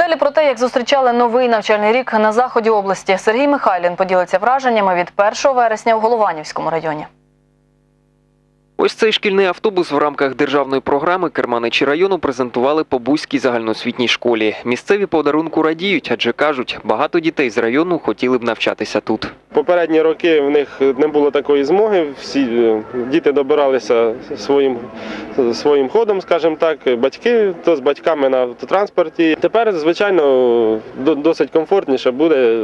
Далі про те, як зустрічали новий навчальний рік на заході області. Сергій Михайлін поділиться враженнями від 1 вересня у Голованівському районі. Ось цей шкільний автобус в рамках державної програми керманичі району презентували по Бузькій загальноосвітній школі. Місцеві подарунку радіють, адже кажуть, багато дітей з району хотіли б навчатися тут. Попередні роки в них не було такої змоги, всі діти добиралися своїм ходом, скажімо так, батьки, то з батьками на автотранспорті. Тепер, звичайно, досить комфортніше буде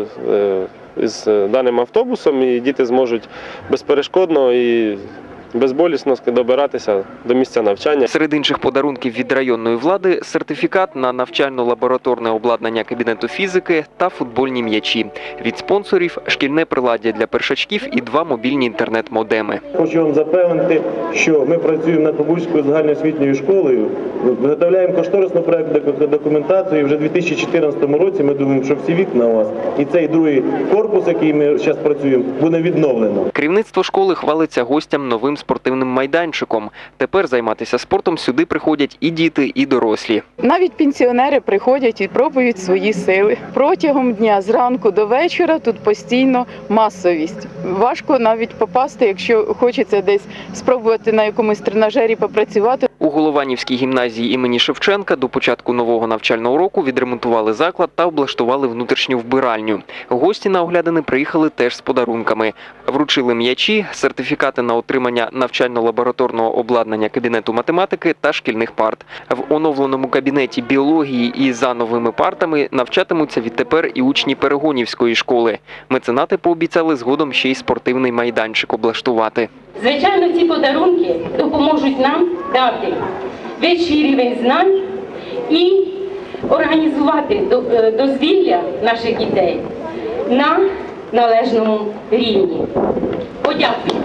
з даним автобусом, і діти зможуть безперешкодно і безболісно добиратися до місця навчання. Серед інших подарунків від районної влади – сертифікат на навчально-лабораторне обладнання кабінету фізики та футбольні м'ячі. Від спонсорів – шкільне приладдя для першачків і 2 мобільні інтернет-модеми. Хочу вам запевнити, що ми працюємо над Побузькою загальноосвітньою школою, виготовляємо кошторисну проєктну документацію. І вже у 2014 році ми думаємо, що всі вікна у вас і цей другий корпус, який ми зараз працюємо, буде відновлено. Керівництво школи хвалиться гостям новим спортивним майданчиком. Тепер займатися спортом сюди приходять і діти, і дорослі. Навіть пенсіонери приходять і пробують свої сили. Протягом дня, зранку до вечора, тут постійно масовість. Важко навіть попасти, якщо хочеться десь спробувати на якомусь тренажері попрацювати. У Голованівській гімназії імені Шевченка до початку нового навчального року відремонтували заклад та облаштували внутрішню вбиральню. Гості на оглядини приїхали теж з подарунками. Вручили м'ячі, сертифікати на отримання навчально-лабораторного обладнання кабінету математики та шкільних парт. В оновленому кабінеті біології і за новими партами навчатимуться відтепер і учні Перегонівської школи. Меценати пообіцяли згодом ще й спортивний майданчик облаштувати. Звичайно, ці подарунки допоможуть нам дати вищий рівень знань і організувати дозвілля наших дітей на належному рівні. Подякую.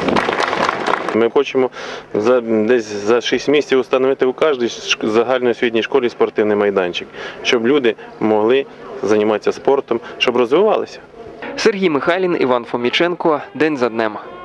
Ми хочемо десь за 6 місяців встановити у кожній загальноосвітній школі спортивний майданчик, щоб люди могли займатися спортом, щоб розвивалися. Сергій Михайлін, Іван Фоміченко. День за днем.